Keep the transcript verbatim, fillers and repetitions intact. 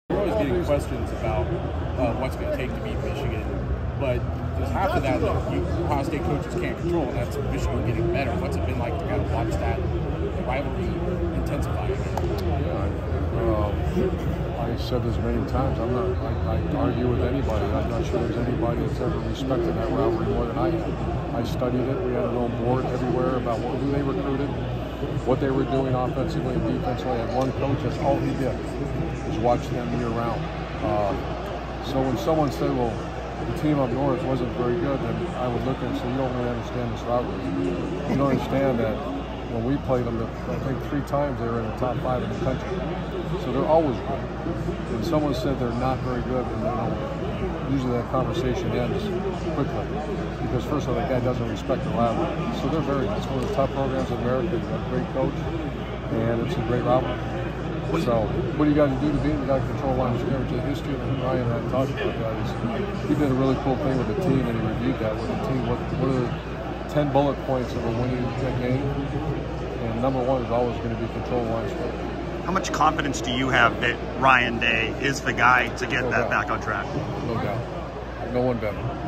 We're always getting questions about uh, what's going to take to beat Michigan, but there's half of that that you, Ohio State coaches can't control, and that's Michigan getting better. What's it been like to kind of watch that rivalry intensify again? Um, I said this many times. I'm not. I, I argue with anybody. I'm not sure there's anybody that's ever respected that rivalry more than I have. I studied it. We had an own board everywhere about what, who they recruited, what they were doing offensively and defensively. I had one coach. That's all he did was watch them year round. Uh, so when someone said, "Well, the team up north wasn't very good," then I would look and say, "You don't really understand this rivalry. You don't understand that." When we played them, I think three times they were in the top five in the country. So they're always good. When someone said they're not very good, then you know, usually that conversation ends quickly. Because first of all, that guy doesn't respect the rivalry. So they're very, it's one of the top programs in America. They've got a great coach, and it's a great rivalry. So what do you got to do to beat them? You got to control line of scrimmage. The history that Ryan had talked about that is he did a really cool thing with the team, and he reviewed that with the team. What, what are the ten bullet points of a winning game? And number one is always going to be control line of scrimmage. How much confidence do you have that Ryan Day is the guy to get No that doubt. back on track? No doubt. No one better.